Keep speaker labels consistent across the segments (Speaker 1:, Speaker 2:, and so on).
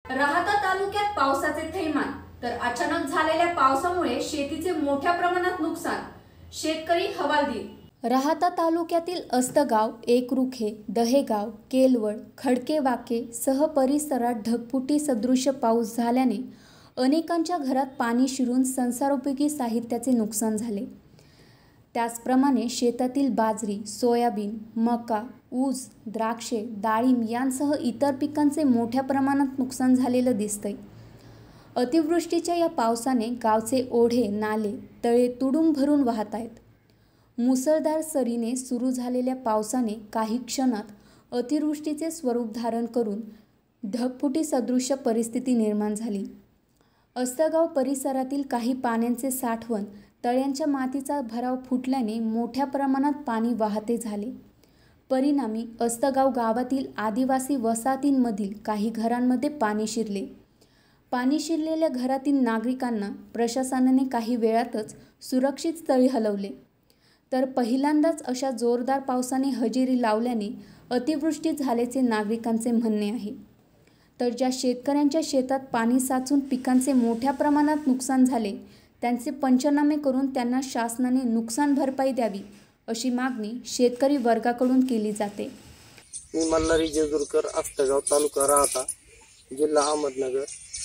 Speaker 1: राहाता तालुक्यात पावसाचे थैमान तर अचानक झालेल्या पावसामुळे शेतीचे मोठ्या प्रमाणात नुकसान, शेतकरी हवालदिल। राहाता तालुक्यातील अस्तगाव, एकरुखे, दहेगाव, केलवड, खडकेवाके सह परिसरात ढगफुटी सदृश्य पाऊस झाल्याने अनेकांच्या घरात पाणी शिरून संसारोपयोगी साहित्याचे नुकसान झाले। त्याचप्रमाणे शेतातील बाजरी, सोयाबीन, मका, ऊस, द्राक्षे, डाळिंब यांसह इतर पिकांचे मोठ्या प्रमाणात नुकसान झालेलं दिसतंय। अतिवृष्टीच्या या पावसाने गावचे ओढे, नाले, तळे तुडुंब भरून वाहत आहेत। मुसळधार सरीने सुरू झालेल्या पावसाने काही क्षणात अतिवृष्टीचे स्वरूप धारण करून ढगफुटी सदृश्य परिस्थिती निर्माण झाली। अस्तगाव परिसरातील काही पाण्याचे साठवण, तळ्यांच्या मातीचा भराव फुटल्याने मोठ्या प्रमाणात पाणी वाहते झाले। परिणामी अस्तगाव गावातील आदिवासी वसाहतींमधील काही घरांमध्ये पाणी शिरले। पाणी शिरलेल्या घरातील नागरिकांना प्रशासनाने काही वेळातच सुरक्षित स्थळी हलवले। तर पहिल्यांदाच अशा जोरदार पावसाने हजेरी लावल्याने अतिवृष्टी झाल्याचे नागरिकांचे म्हणणे आहे। तर ज्या शेतकऱ्यांच्या शेतात पाणी साचून पिकांचे मोठ्या प्रमाणात नुकसान झाले, त्यांचे पंचनामे करून त्यांना शासनाने नुकसान भरपाई द्यावी अशी मागणी शेतकरी वर्गाकडून केली जाते।
Speaker 2: मी मल्हारी जेजुरकर, अस्तगाव, तालुका राहाता, जिल्हा अहमदनगर।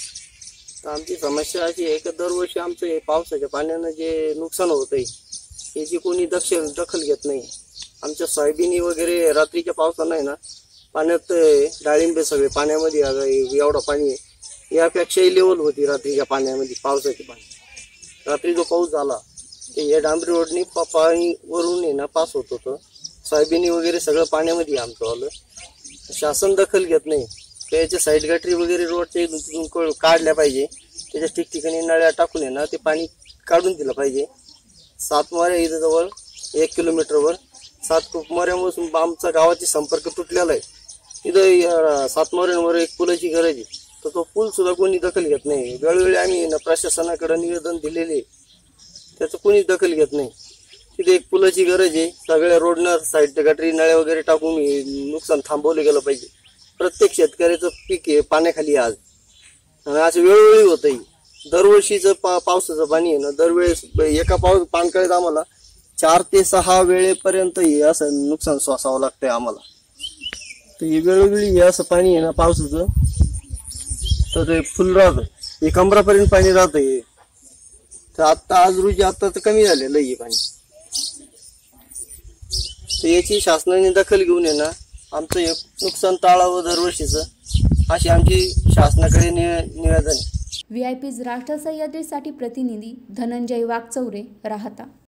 Speaker 2: तर आमची समस्या अशी आहे की दरवर्षी आमचं हे पावसाच्या पाण्यानं जे नुकसान होतंय याची कोणी दखल घेत नाही। आमच्या सोयाबीन वगैरे रात्रीच्या पावसानं आहे ना पाण्यात डाळिंबे सगळे पाण्यामध्ये एवढं पाणी आहे, यापेक्षाही लेवल होती रात्रीच्या पाण्यामध्ये। पावसाचे पाणी रात्री जो पाऊस झाला ते या डांबरी रोडनी पाणी वरून आहे ना पास होत होतं। सोयाबीन वगैरे सगळं पाण्यामध्ये आमचं आलं। शासन दखल घेत नाही। त्याच्या साईड गटरी वगैरे रोडचे काढल्या पाहिजे, त्याच्या ठिकठिकाणी नळ्या टाकून आहे ना ते पाणी काढून दिलं पाहिजे। 7 मोऱ्या इथं जवळ 1 किलोमीटरवर 7 मोऱ्यापासून आमचा गावाचा संपर्क तुटलेला आहे। इथं 7 मोऱ्यांवर एक पुलाची गरज आहे, तर तो पूल सुद्धा कोणी दखल घेत नाही। वेळोवेळी आम्ही प्रशासनाकडे निवेदन दिलेले, त्याचं कोणीच दखल घेत नाही। तिथे एक पुलाची गरज आहे। सगळ्या रोडनं साईड गटरी नळ्या वगैरे टाकून नुकसान थांबवलं गेलं पाहिजे। प्रत्येक शेतकऱ्याचं पीक आहे पाण्याखाली आज, आणि असं वेळोवेळी होतंय। दरवर्षीचं पावसाचं पाणी आहे ना दरवेळेस एका पानकळीत आम्हाला 4 ते 6 वेळेपर्यंत असं नुकसान सोसावं लागतंय आम्हाला। तर हे वेळोवेळी असं पाणी आहे ना पावसाचं, तर ते फुल राहतं, हे कमरापर्यंत पाणी राहतंय। तर आज रोजी आता तर कमी झालेलं आहे पाणी। तर याची शासनाने दखल घेऊन आहे ना आमचं हे नुकसान टाळावं दरवर्षीचं, अशी आमची शासनाकडे निवेदन आहे।
Speaker 1: VIP राष्ट्र सह्याद्रीसाठी प्रतिनिधी धनंजय वाघचौरे, राहाता।